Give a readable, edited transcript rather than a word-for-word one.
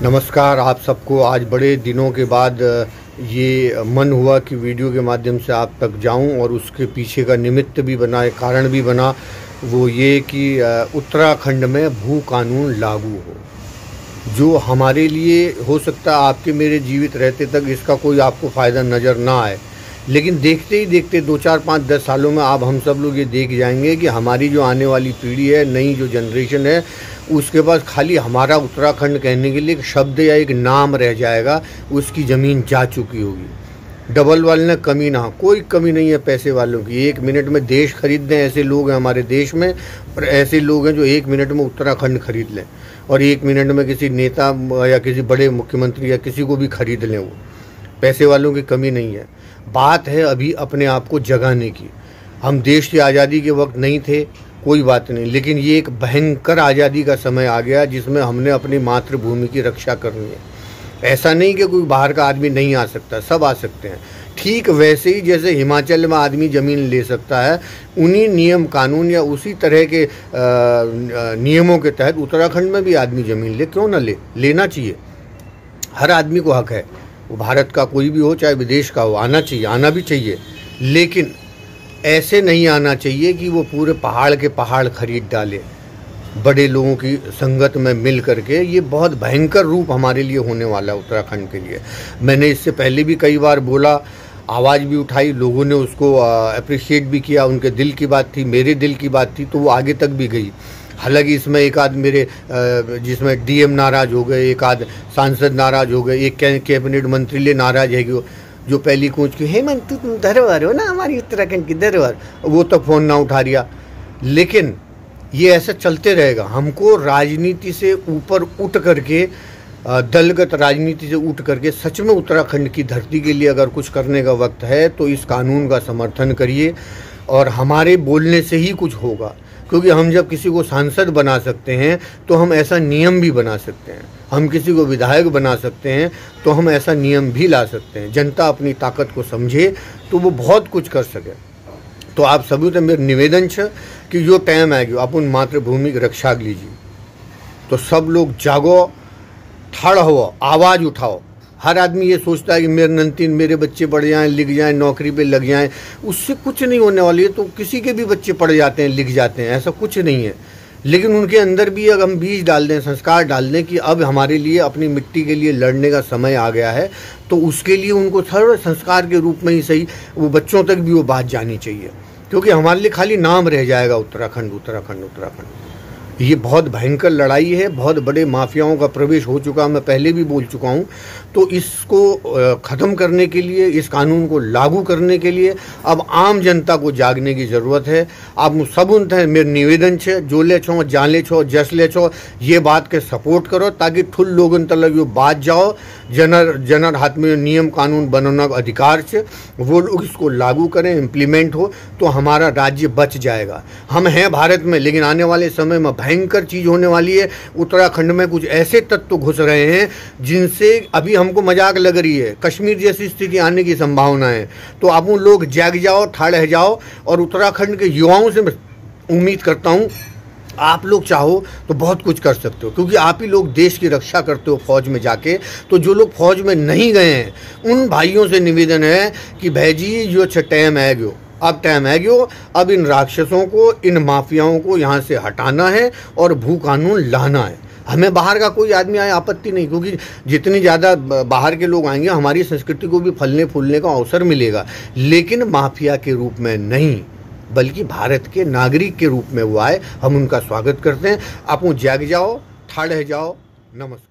नमस्कार आप सबको। आज बड़े दिनों के बाद ये मन हुआ कि वीडियो के माध्यम से आप तक जाऊं और उसके पीछे का निमित्त भी बना, एक कारण भी बना। वो ये कि उत्तराखंड में भू कानून लागू हो, जो हमारे लिए हो सकता है आपके मेरे जीवित रहते तक इसका कोई आपको फ़ायदा नज़र ना आए, लेकिन देखते ही देखते 2, 4, 5, 10 सालों में आप हम सब लोग ये देख जाएंगे कि हमारी जो आने वाली पीढ़ी है, नई जो जनरेशन है, उसके पास खाली हमारा उत्तराखंड कहने के लिए एक शब्द या एक नाम रह जाएगा। उसकी ज़मीन जा चुकी होगी। डबल वाले ने कमी ना, कोई कमी नहीं है पैसे वालों की। 1 मिनट में देश खरीद दें, ऐसे लोग हैं हमारे देश में, और ऐसे लोग हैं जो 1 मिनट में उत्तराखंड खरीद लें, और 1 मिनट में किसी नेता या किसी बड़े मुख्यमंत्री या किसी को भी खरीद लें। वो पैसे वालों की कमी नहीं है। बात है अभी अपने आप को जगाने की। हम देश की आज़ादी के वक्त नहीं थे, कोई बात नहीं, लेकिन ये एक भयंकर आज़ादी का समय आ गया जिसमें हमने अपनी मातृभूमि की रक्षा करनी है। ऐसा नहीं कि कोई बाहर का आदमी नहीं आ सकता, सब आ सकते हैं। ठीक वैसे ही जैसे हिमाचल में आदमी ज़मीन ले सकता है, उन्हीं नियम कानून या उसी तरह के नियमों के तहत उत्तराखंड में भी आदमी ज़मीन ले, क्यों ना ले, लेना चाहिए। हर आदमी को हक है, वो भारत का कोई भी हो चाहे विदेश का हो, आना चाहिए, आना भी चाहिए। लेकिन ऐसे नहीं आना चाहिए कि वो पूरे पहाड़ के पहाड़ खरीद डाले बड़े लोगों की संगत में मिल करके। ये बहुत भयंकर रूप हमारे लिए होने वाला है उत्तराखंड के लिए। मैंने इससे पहले भी कई बार बोला, आवाज़ भी उठाई, लोगों ने उसको अप्रिशिएट भी किया। उनके दिल की बात थी, मेरे दिल की बात थी, तो वो आगे तक भी गई। हालांकि इसमें एक आध मेरे जिसमें डीएम नाराज़ हो गए, एक आध सांसद नाराज़ हो गए, एक कैबिनेट मंत्री ले नाराज़ है कि जो पहली कूच की हेमंत तुम धरोहर हो ना हमारी उत्तराखंड की धरोहर, वो तक फ़ोन ना उठा रिया। लेकिन ये ऐसा चलते रहेगा। हमको राजनीति से ऊपर उठ करके, दलगत राजनीति से उठ करके सच में उत्तराखंड की धरती के लिए अगर कुछ करने का वक्त है तो इस कानून का समर्थन करिए। और हमारे बोलने से ही कुछ होगा, क्योंकि हम जब किसी को सांसद बना सकते हैं तो हम ऐसा नियम भी बना सकते हैं। हम किसी को विधायक बना सकते हैं तो हम ऐसा नियम भी ला सकते हैं। जनता अपनी ताकत को समझे तो वो बहुत कुछ कर सके। तो आप सभी से मेरा निवेदन है कि जो टाइम आएगी अपन मातृभूमि की रक्षा लीजिए। तो सब लोग जागो, ठाड़ हो, आवाज़ उठाओ। हर आदमी ये सोचता है कि मेरे नंतीन, मेरे बच्चे पढ़ जाएं, लिख जाएं, नौकरी पे लग जाएं, उससे कुछ नहीं होने वाली है। तो किसी के भी बच्चे पढ़ जाते हैं, लिख जाते हैं, ऐसा कुछ नहीं है। लेकिन उनके अंदर भी अगर हम बीज डाल दें, संस्कार डाल दें कि अब हमारे लिए अपनी मिट्टी के लिए लड़ने का समय आ गया है, तो उसके लिए उनको थोड़ा संस्कार के रूप में ही सही वो बच्चों तक भी वो बात जानी चाहिए। क्योंकि हमारे लिए खाली नाम रह जाएगा उत्तराखंड उत्तराखंड उत्तराखंड। ये बहुत भयंकर लड़ाई है, बहुत बड़े माफियाओं का प्रवेश हो चुका, मैं पहले भी बोल चुका हूँ। तो इसको ख़त्म करने के लिए, इस कानून को लागू करने के लिए अब आम जनता को जागने की ज़रूरत है। आप सब उनसे मेरे निवेदन है, जो ले छो, जान छो, जस ले छो, ये बात के सपोर्ट करो ताकि ठुल लोगन तक यो बात जाओ। जनर हाथ में नियम कानून बनाना का अधिकार है, वो लोग इसको लागू करें, इम्प्लीमेंट हो, तो हमारा राज्य बच जाएगा। हम हैं भारत में, लेकिन आने वाले समय में भयंकर चीज़ होने वाली है। उत्तराखंड में कुछ ऐसे तत्व घुस रहे हैं जिनसे अभी हमको मजाक लग रही है। कश्मीर जैसी स्थिति आने की संभावना है। तो आप उन लोग जाग जाओ, ठाड़ जाओ। और उत्तराखंड के युवाओं से मैं उम्मीद करता हूँ आप लोग चाहो तो बहुत कुछ कर सकते हो, क्योंकि आप ही लोग देश की रक्षा करते हो फौज में जाके। तो जो लोग फौज में नहीं गए हैं उन भाइयों से निवेदन है कि भाई जी जो टाइम है गयो, अब टाइम है गयो, अब इन राक्षसों को, इन माफियाओं को यहाँ से हटाना है और भू कानून लाना है। हमें बाहर का कोई आदमी आए आपत्ति नहीं, क्योंकि जितनी ज़्यादा बाहर के लोग आएंगे हमारी संस्कृति को भी फलने फूलने का अवसर मिलेगा, लेकिन माफिया के रूप में नहीं, बल्कि भारत के नागरिक के रूप में वो आए। हम उनका स्वागत करते हैं। आप जाग जाओ, ठाड़ जाओ। नमस्कार।